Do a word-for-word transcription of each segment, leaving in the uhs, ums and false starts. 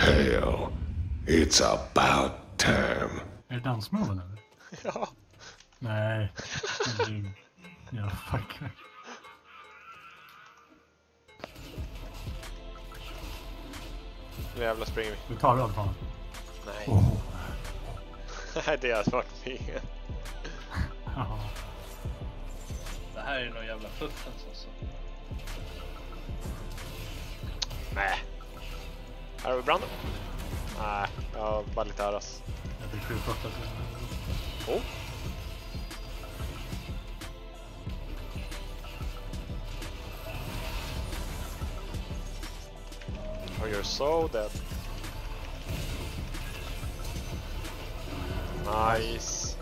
Hail. It's about time. Är det dansmoven eller? Ja. Nej. Ja, fuck. Nu jävla springer vi. Du tar öl från. Nej. Oh. Nej, det har varit fel. Ja. Det här är någon jävla fuffens alltså. Nej. Här har vi branden. Nej, jag har bara lite öras. Jag blir sju flotta. Oh. Oh, you're so dead. Nice.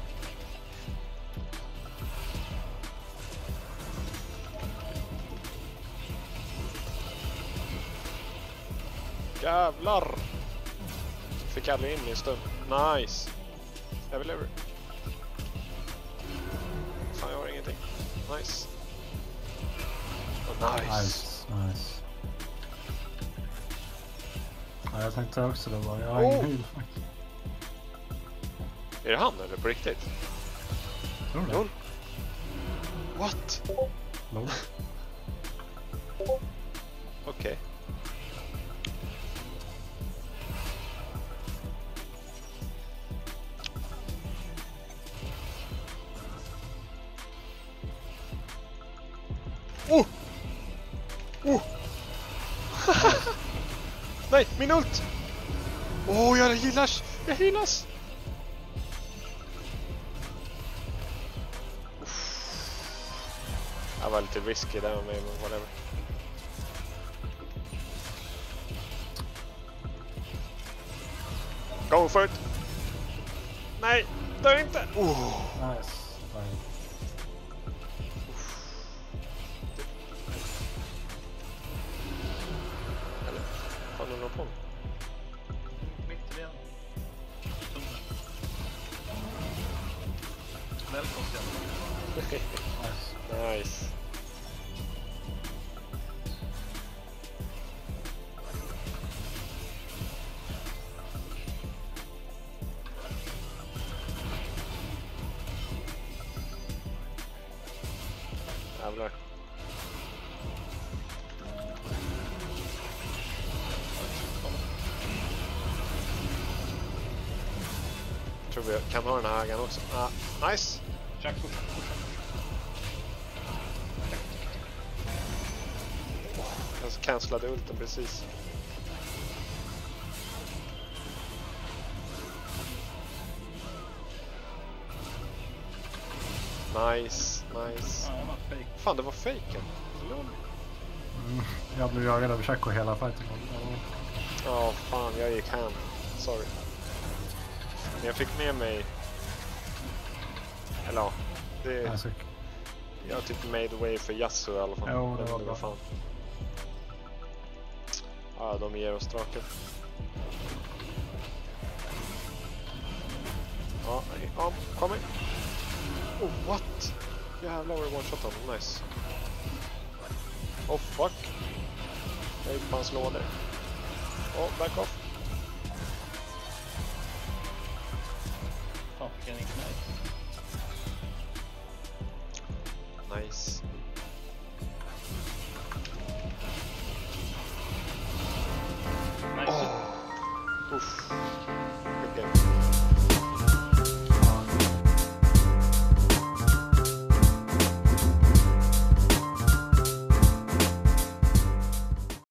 Jävlar. Fick aldrig in i en stund. Nice. Överlever. Fan, jag har ingenting. Nice. Oh, nice. Nice, nice. Ja, jag tänkte också det var. Jag har Oh. ingen heal. Är det han eller på riktigt? Tror du det? Lol. What? Lol. Okej. Okay. Oh! Oh! Nej, min ult! Åh, oh, jag gillas! Jag gillas! Jag var lite risky där med mig, men whatever. Go for it! Nej, dö inte! Oh. Nice. Fine. Eller, har du någon på mig? Mitt i den. Välkommen till Nice. Nice. Jävlar. Jag tror vi kan ha den här ägaren också. Ah, nice. Jack, push, push. Jag cancellade ulten precis. Nice, nice. Ja, jag var fake. Fan, det var fejken. Mm, jag blev jagad av Chaco hela fighten. Ja, oh, fan, jag gick hem. Sorry. Men jag fick med mig... Eller ja, det... Nice. Jag typ made way för Yasuo i alla fall. Jo, det Men var bra. fan. Ja, de ger oss draken. Ja, ja, kom in. Oh, what? Jävlar vad det one-shot honom, nice. Oh, fuck. Jag gick på hans lådor. Oh, back off. Fan, fick jag en ignite. Nice.